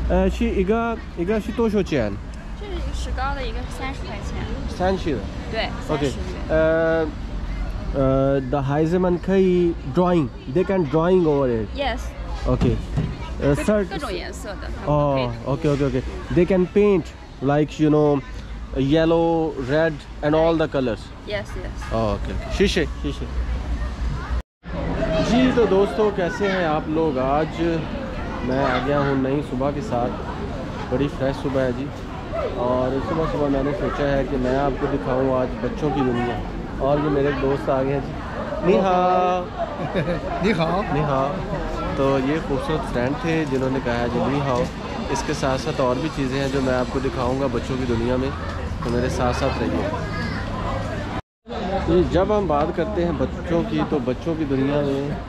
是一个是多少钱？ 这是一个石膏的，一个是30块钱。 30的。 对 ，OK。 30元。 的孩子们可以 drawing, they can drawing over it. Yes。 OK。 各种颜色的。 哦 ，OK。They can paint like you know yellow, red and all the colors. Yes。 okay, शीशे। जी तो दोस्तों, कैसे हैं आप लोग? आज मैं आ गया हूँ नई सुबह के साथ। बड़ी फ्रेश सुबह है जी। और सुबह मैंने सोचा है कि मैं आपको दिखाऊँ आज बच्चों की दुनिया। और ये मेरे दोस्त आ गए हैं जी। नी हाओ। तो ये खूबसूरत फ्रेंड थे जिन्होंने कहा है जी नी हाओ। इसके साथ साथ और भी चीज़ें हैं जो मैं आपको दिखाऊंगा बच्चों की दुनिया में, तो मेरे साथ साथ रहिए। ये जब हम बात करते हैं बच्चों की, तो बच्चों की दुनिया में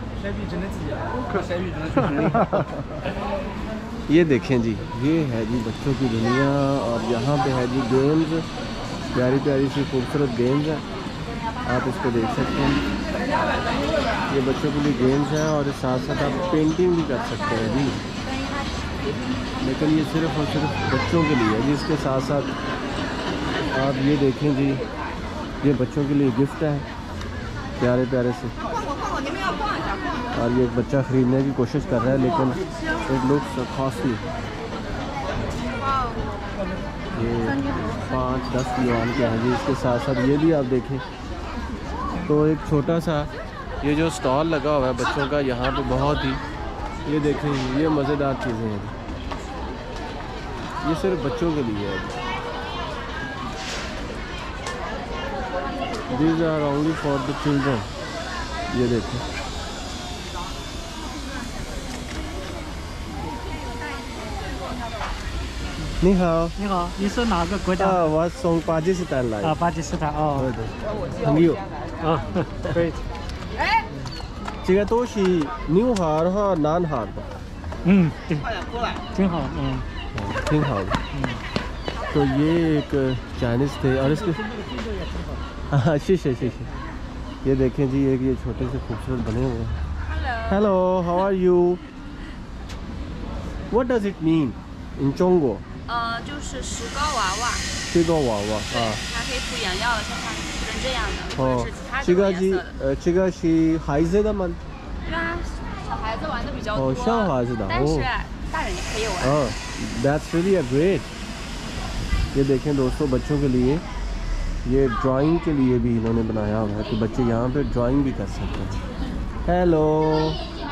ये देखें जी, ये है जी बच्चों की दुनिया। और यहाँ पे है जी गेम्स, प्यारी प्यारी सी खूबसूरत गेम्स हैं, आप इसको देख सकते हैं। ये बच्चों के लिए गेम्स हैं और साथ साथ आप पेंटिंग भी कर सकते हैं जी, लेकिन ये सिर्फ और सिर्फ बच्चों के लिए है जी। इसके साथ साथ आप ये देखें जी, ये बच्चों के लिए गिफ्ट है प्यारे प्यारे से। और ये एक बच्चा ख़रीदने की कोशिश कर रहा है, लेकिन इट लुक्स कॉस्टली। ये 5-10 युआन के हैं जी। इसके साथ साथ ये भी आप देखें तो एक छोटा सा ये जो स्टॉल लगा हुआ है बच्चों का, यहाँ पे बहुत ही, ये देखें ये मज़ेदार चीज़ें हैं। ये सिर्फ बच्चों के लिए है। These are only for the children। ये देखें।你好， 你好，你是哪个国家？ 我从巴基斯坦来。 巴基斯坦哦。 对，朋友。 可以。 这个都是牛孩和男孩的。 对，挺好， 挺好的。तो ये एक चाइनीज़ थे और इसके हाँ शीशे। ये देखें जी, एक ये छोटे से खूबसूरत बने हुए हैं। Hello, how are you? What does it mean in Chongguo? 就是石膏娃娃。 石膏娃娃啊。 它可以涂颜料的，像人这样的，或者是其他这个颜色的。 这个是孩子的吗？ 对啊，小孩子玩的比较多。 像孩子的。 但是大人也可以玩。 That's really a great। ये देखें दोस्तों, बच्चों के लिए ये ड्राइंग के लिए भी इन्होंने बनाया हुआ है कि बच्चे यहाँ पे ड्राइंग भी कर सकते हैं। हेलो,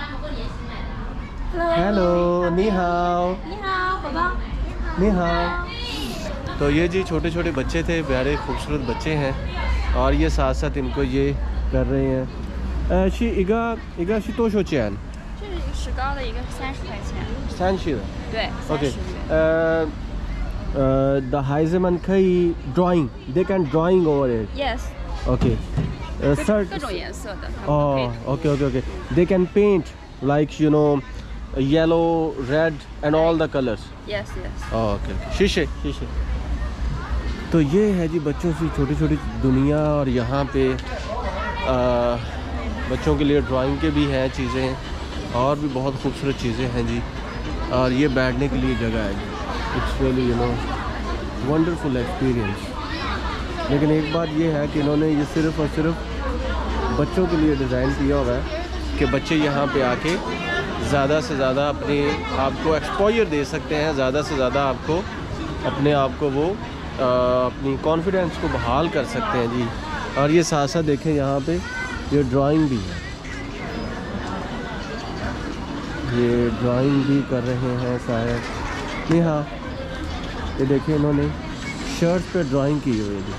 नी हाओ। नी हाओ। तो ये जी छोटे छोटे बच्चे थे, प्यारे खूबसूरत बच्चे हैं, और ये साथ साथ इनको ये कर रहे हैं। 是一个是多少钱？ 这是一个石膏的，一个是30块钱。 30的。 对。 OK。的孩子们可以 drawing, they can drawing over it. Yes. OK。 各种颜色的。 哦 ，OK。They can paint like you know yellow, red and all the colors. Yes. OK। शीशे। तो ये है जी बच्चों की छोटी छोटी दुनिया। और यहाँ पे बच्चों के लिए ड्राइंग के भी हैं चीज़ें, और भी बहुत खूबसूरत चीज़ें हैं जी। और ये बैठने के लिए जगह है जी। It's really you know wonderful experience. लेकिन एक बात ये है कि इन्होंने ये सिर्फ और सिर्फ बच्चों के लिए डिज़ाइन किया हुआ है कि बच्चे यहाँ पे आके ज़्यादा से ज़्यादा अपने आप को एक्सपोजर दे सकते हैं, ज़्यादा से ज़्यादा आपको अपने आप को वो अपनी कॉन्फिडेंस को बहाल कर सकते हैं जी। और ये साथ साथ देखें यहाँ पे ये ड्राइंग भी है, ये ड्राइंग भी कर रहे हैं शायद। नहीं हाँ, ये देखिए इन्होंने शर्ट पे ड्राइंग की हुई है।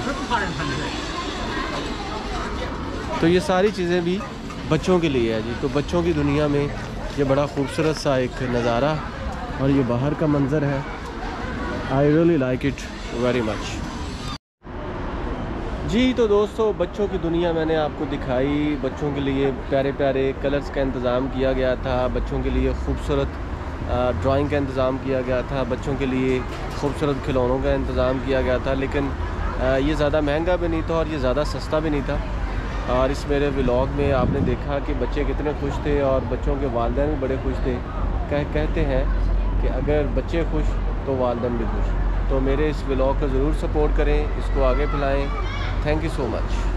तो ये सारी चीज़ें भी बच्चों के लिए है जी। तो बच्चों की दुनिया में ये बड़ा खूबसूरत सा एक नज़ारा, और ये बाहर का मंज़र है। I really like it very much जी। तो दोस्तों, बच्चों की दुनिया मैंने आपको दिखाई। बच्चों के लिए प्यारे प्यारे कलर्स का इंतज़ाम किया गया था, बच्चों के लिए खूबसूरत ड्राइंग का इंतज़ाम किया गया था, बच्चों के लिए खूबसूरत खिलौनों का इंतज़ाम किया गया था। लेकिन ये ज़्यादा महंगा भी नहीं था और ये ज़्यादा सस्ता भी नहीं था। और इस मेरे व्लॉग में आपने देखा कि बच्चे कितने खुश थे और बच्चों के वालिदैन भी बड़े खुश थे। कहते हैं कि अगर बच्चे खुश तो वालिदैन भी खुश। तो मेरे इस व्लॉग को ज़रूर सपोर्ट करें, इसको आगे फैलाएं। Thank you so much.